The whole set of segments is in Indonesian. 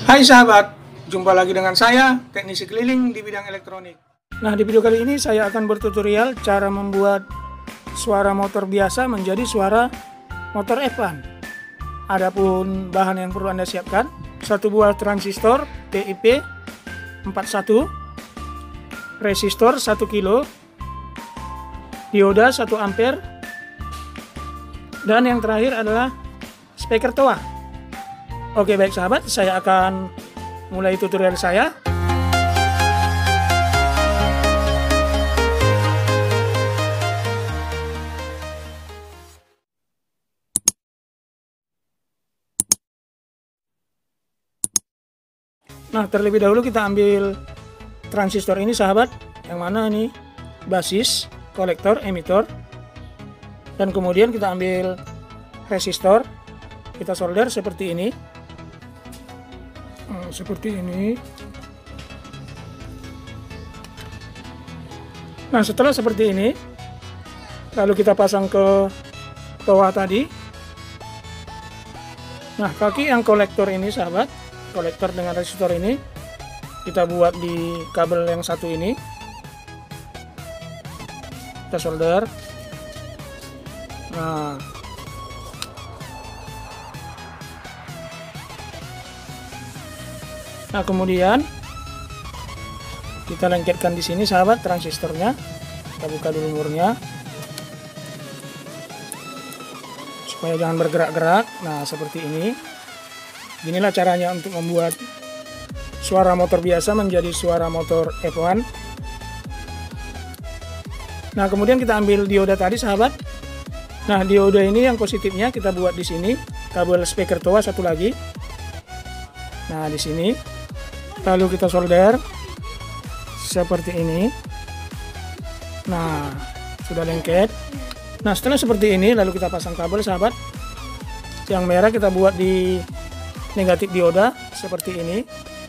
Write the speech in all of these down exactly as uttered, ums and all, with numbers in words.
Hai sahabat, jumpa lagi dengan saya, teknisi keliling di bidang elektronik. Nah, di video kali ini saya akan bertutorial cara membuat suara motor biasa menjadi suara motor F satu. Adapun bahan yang perlu Anda siapkan, satu buah transistor T I P empat puluh satu, resistor satu kilo, dioda satu ampere, dan yang terakhir adalah speaker toa. Oke baik sahabat, saya akan mulai tutorial saya. Nah, terlebih dahulu kita ambil transistor ini sahabat, yang mana ini basis, kolektor, emitor, dan kemudian kita ambil resistor, kita solder seperti ini. Seperti ini. Nah, setelah seperti ini, lalu kita pasang ke toa tadi. Nah, kaki yang kolektor ini sahabat, kolektor dengan resistor ini kita buat di kabel yang satu ini. Kita solder. Nah, Nah kemudian kita lengketkan di sini sahabat transistornya. Kita buka dulu murnya supaya jangan bergerak-gerak. Nah seperti ini. Inilah caranya untuk membuat suara motor biasa menjadi suara motor F satu. Nah kemudian kita ambil dioda tadi sahabat. Nah dioda ini yang positifnya kita buat di sini. Kabel speaker toa satu lagi. Nah di sini. Lalu kita solder seperti ini. Nah, sudah lengket. Nah, setelah seperti ini lalu kita pasang kabel sahabat. Yang merah kita buat di negatif dioda seperti ini.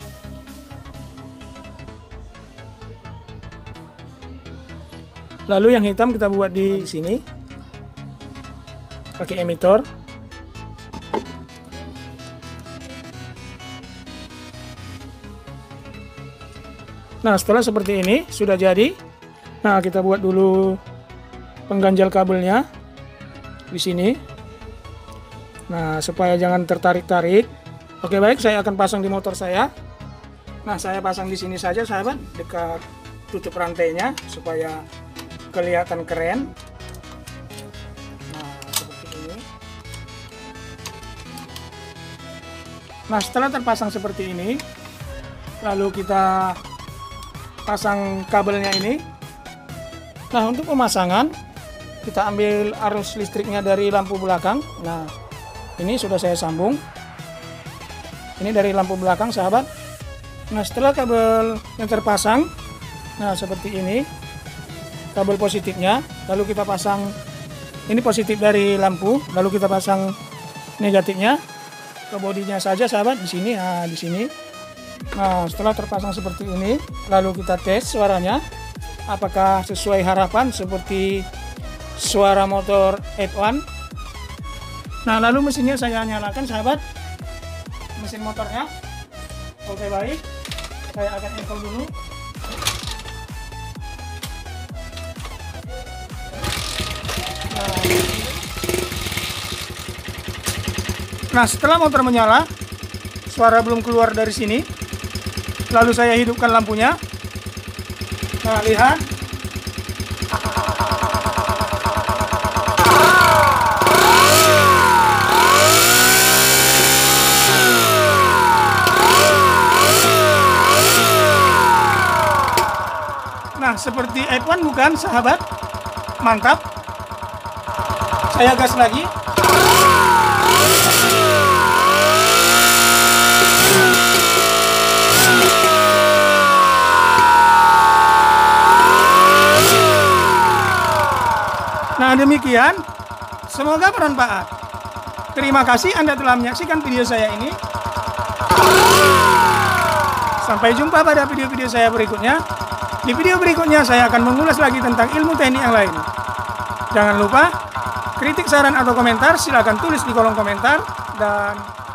Lalu yang hitam kita buat di sini. Pakai emitor. Nah setelah seperti ini sudah jadi. Nah kita buat dulu pengganjal kabelnya di sini. Nah supaya jangan tertarik-tarik. Oke baik, saya akan pasang di motor saya. Nah saya pasang di sini saja sahabat, dekat tutup rantainya supaya kelihatan keren. Nah seperti ini. Nah setelah terpasang seperti ini, lalu kita pasang kabelnya ini. Nah untuk pemasangan kita ambil arus listriknya dari lampu belakang. Nah ini sudah saya sambung, ini dari lampu belakang sahabat. Nah setelah kabel yang terpasang, nah seperti ini kabel positifnya, lalu kita pasang ini positif dari lampu, lalu kita pasang negatifnya ke bodinya saja sahabat di sini. Nah di sini. Nah setelah terpasang seperti ini, lalu kita tes suaranya apakah sesuai harapan seperti suara motor F satu. Nah lalu mesinnya saya nyalakan sahabat, mesin motornya. Oke baik, saya akan install dulu. Nah, nah setelah motor menyala, suara belum keluar dari sini. Lalu saya hidupkan lampunya. Nah, lihat. Nah, seperti F satu bukan, sahabat? Mantap. Saya gas lagi. Nah demikian, semoga bermanfaat. Terima kasih Anda telah menyaksikan video saya ini. Sampai jumpa pada video-video saya berikutnya. Di video berikutnya saya akan mengulas lagi tentang ilmu teknik yang lain. Jangan lupa, kritik, saran, atau komentar silakan tulis di kolom komentar. Dan